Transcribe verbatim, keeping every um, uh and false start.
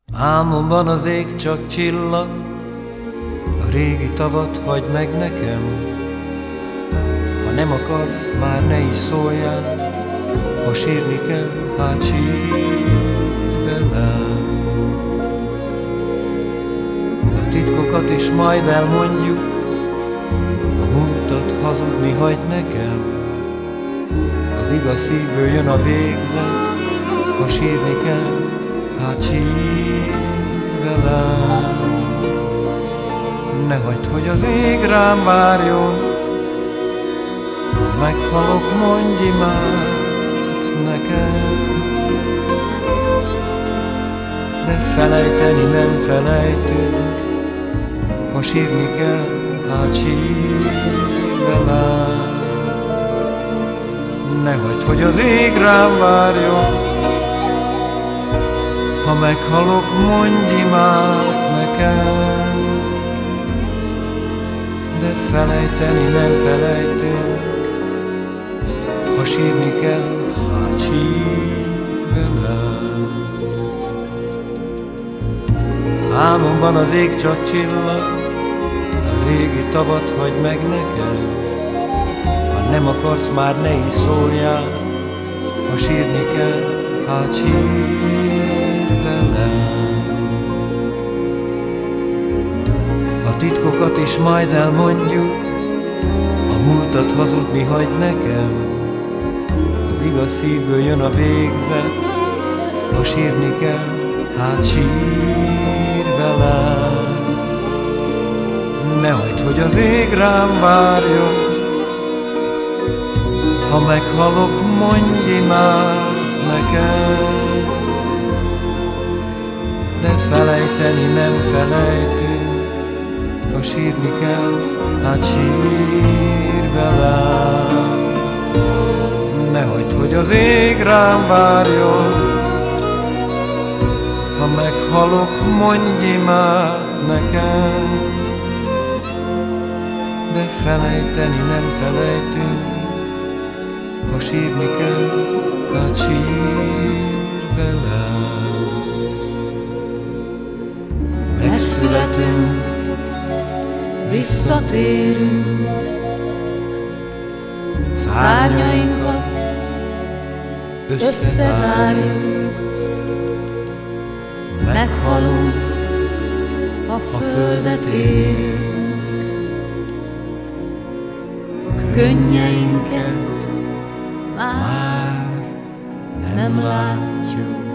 Álmomban az ég csak csillag, a régi tavat hagyd meg nekem. Ha nem akarsz, már ne is szóljál, ha sírni kell, hát sírj velem. A titkokat is majd elmondjuk, a múltat hazudni hagyd nekem. Az igaz szívből jön a végzet, ha sírni kell, hát sírj velem. Ne hagyd, hogy az ég rám várjon, ha meghalok, mondj imát nekem. De felejteni nem felejtünk, ha sírni kell, hát sírj velem. Ne hagyd, hogy az ég rám várjon, ha meghalok, mondj imát nekem. De felejteni nem felejtünk, ha sírni kell, hát sírj velem. Álmomban az ég csak csillag, a régi tavat hagyd meg nekem. Ha nem akarsz, már ne is szóljál, ha sírni kell, hát sírj velem. A titkokat is majd elmondjuk, a múltat hazudni hagyd nekem. Az igaz szívből jön a végzet, ha sírni kell, hát sírj velem. Ne hagyd, hogy az ég rám várjon, ha meghalok, mondj imát nekem. De felejteni nem felejtünk, ha sírni kell, hát sírj velem. Ne hagyd, hogy az ég rám várjon, ha meghalok, mondj imát nekem. De felejteni nem felejtünk, ha sírni kell, hát sírj velem. Megszületünk, visszatérünk, szárnyainkat összezárjuk. Meghalunk, ha földet érünk, könnyeinket már nem látjuk.